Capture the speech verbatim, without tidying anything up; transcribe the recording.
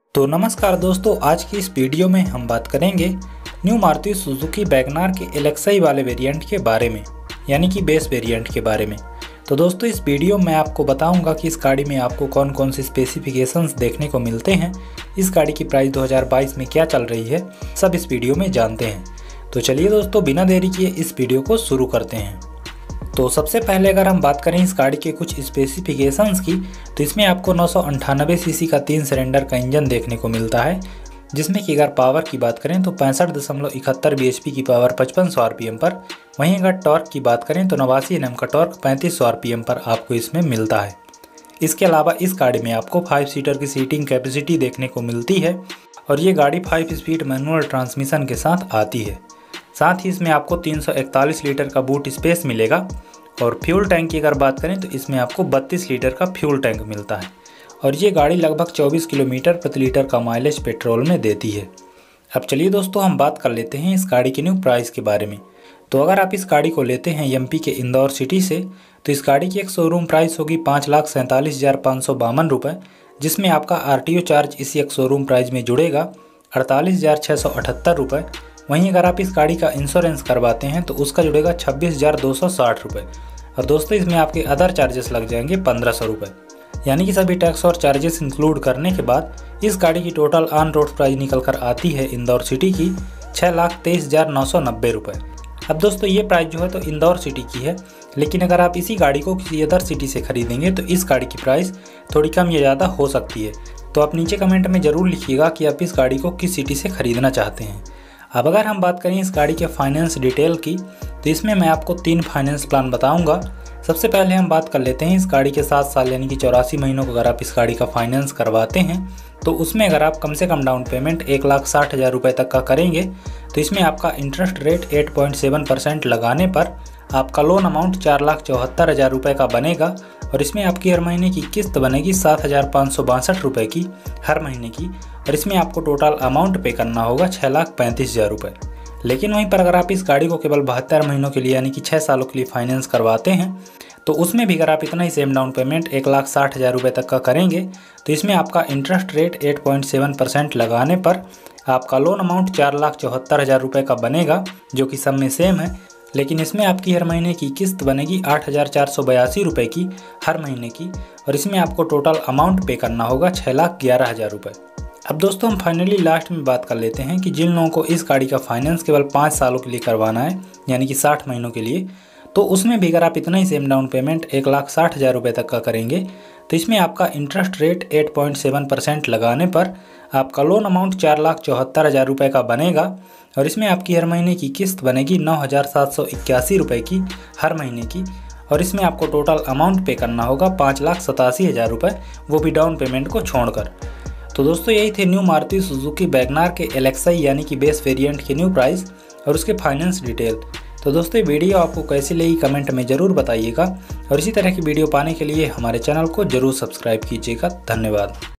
तो नमस्कार दोस्तों, आज की इस वीडियो में हम बात करेंगे न्यू मारुति सुजुकी वैगनार के एल एक्स आई वाले वेरिएंट के बारे में, यानी कि बेस वेरिएंट के बारे में। तो दोस्तों इस वीडियो में आपको बताऊंगा कि इस गाड़ी में आपको कौन कौन से स्पेसिफिकेशंस देखने को मिलते हैं, इस गाड़ी की प्राइस दो हज़ार बाईस में क्या चल रही है, सब इस वीडियो में जानते हैं। तो चलिए दोस्तों बिना देरी किए इस वीडियो को शुरू करते हैं। तो सबसे पहले अगर हम बात करें इस गाड़ी के कुछ स्पेसिफिकेशंस की, तो इसमें आपको नौ सौ अंठानवे सीसी का तीन सिलेंडर का इंजन देखने को मिलता है, जिसमें कि अगर पावर की बात करें तो पैंसठ दशमलव इकहत्तर बी एच पी की पावर पचपन सौ आर पी एम पर। वहीं अगर टॉर्क की बात करें तो नवासी एन एम का टॉर्क पैंतीस सौ आर पी एम पर आपको इसमें मिलता है। इसके अलावा इस गाड़ी में आपको फाइव सीटर की सीटिंग कैपेसिटी देखने को मिलती है और ये गाड़ी फाइव स्पीड मैनुअल ट्रांसमिशन के साथ आती है। साथ ही इसमें आपको तीन सौ इकतालीस लीटर का बूट स्पेस मिलेगा और फ्यूल टैंक की अगर बात करें तो इसमें आपको बत्तीस लीटर का फ्यूल टैंक मिलता है और ये गाड़ी लगभग चौबीस किलोमीटर प्रति लीटर का माइलेज पेट्रोल में देती है। अब चलिए दोस्तों हम बात कर लेते हैं इस गाड़ी की न्यू प्राइस के बारे में। तो अगर आप इस गाड़ी को लेते हैं एम पी के इंदौर सिटी से, तो इस गाड़ी की एक शोरूम प्राइस होगी पाँच लाख सैंतालीस हज़ार पाँच सौ बावन रुपये, जिसमें आपका आर टी ओ चार्ज इसी एक शोरूम प्राइस में जुड़ेगा अड़तालीस हज़ार छः सौ अठहत्तर रुपये। वहीं अगर आप इस गाड़ी का इंश्योरेंस करवाते हैं तो उसका जुड़ेगा छब्बीस हज़ार दो सौ साठ रुपये और दोस्तों इसमें आपके अदर चार्जेस लग जाएंगे पंद्रह सौ रुपये। यानी कि सभी टैक्स और चार्जेस इंक्लूड करने के बाद इस गाड़ी की टोटल ऑन रोड प्राइस निकल कर आती है इंदौर सिटी की छः लाख तेईस हज़ार नौ सौ नब्बे रुपये। अब दोस्तों ये प्राइस जो है तो इंदौर सिटी की है, लेकिन अगर आप इसी गाड़ी को किसी अदर सिटी से खरीदेंगे तो इस गाड़ी की प्राइस थोड़ी कम या ज़्यादा हो सकती है। तो आप नीचे कमेंट में ज़रूर लिखिएगा कि आप इस गाड़ी को किस सिटी से खरीदना चाहते हैं। अब अगर हम बात करें इस गाड़ी के फाइनेंस डिटेल की, तो इसमें मैं आपको तीन फाइनेंस प्लान बताऊंगा। सबसे पहले हम बात कर लेते हैं इस गाड़ी के सात साल यानी कि चौरासी महीनों को अगर आप इस गाड़ी का फाइनेंस करवाते हैं तो उसमें अगर आप कम से कम डाउन पेमेंट एक लाख साठ हज़ार रुपये तक का करेंगे तो इसमें आपका इंटरेस्ट रेट आठ पॉइंट सात परसेंट लगाने पर आपका लोन अमाउंट चार लाख चौहत्तर हज़ार रुपये का बनेगा और इसमें आपकी हर महीने की किस्त बनेगी सात हज़ार पाँच सौ बासठ रुपये की हर महीने की और इसमें आपको टोटल अमाउंट पे करना होगा छः लाख पैंतीस हज़ार रुपये। लेकिन वहीं पर अगर आप इस गाड़ी को केवल बहत्तर महीनों के लिए यानी कि छः सालों के लिए फाइनेंस करवाते हैं तो उसमें भी अगर आप इतना ही सेम डाउन पेमेंट एक लाख साठ हज़ार रुपये तक का करेंगे तो इसमें आपका इंटरेस्ट रेट आठ पॉइंट सात परसेंट लगाने पर आपका लोन अमाउंट चार लाख चौहत्तर हज़ार रुपये का बनेगा, जो कि सब में सेम है। लेकिन इसमें आपकी हर महीने की किस्त बनेगी आठ हज़ार चार सौ बयासी रुपये की हर महीने की और इसमें आपको टोटल अमाउंट पे करना होगा छः लाख ग्यारह हज़ार रुपये। अब दोस्तों हम फाइनली लास्ट में बात कर लेते हैं कि जिन लोगों को इस गाड़ी का फाइनेंस केवल पाँच सालों के लिए करवाना है यानी कि साठ महीनों के लिए, तो उसमें भी अगर आप इतना ही सेम डाउन पेमेंट एक लाख साठ हज़ार रुपये तक का करेंगे तो इसमें आपका इंटरेस्ट रेट आठ पॉइंट सात परसेंट लगाने पर आपका लोन अमाउंट चार लाख चौहत्तर हज़ार रुपये का बनेगा और इसमें आपकी हर महीने की किस्त बनेगी नौ हज़ार सात सौ इक्यासी रुपये की हर महीने की और इसमें आपको टोटल अमाउंट पे करना होगा पाँच लाख सतासी हज़ार रुपये, वो भी डाउन पेमेंट को छोड़कर। तो दोस्तों यही थे न्यू मारुति सुजुकी वैगनार के एल एक्स आई यानी कि बेस वेरिएंट के न्यू प्राइस और उसके फाइनेंस डिटेल। तो दोस्तों वीडियो आपको कैसी लगी कमेंट में ज़रूर बताइएगा और इसी तरह की वीडियो पाने के लिए हमारे चैनल को ज़रूर सब्सक्राइब कीजिएगा। धन्यवाद।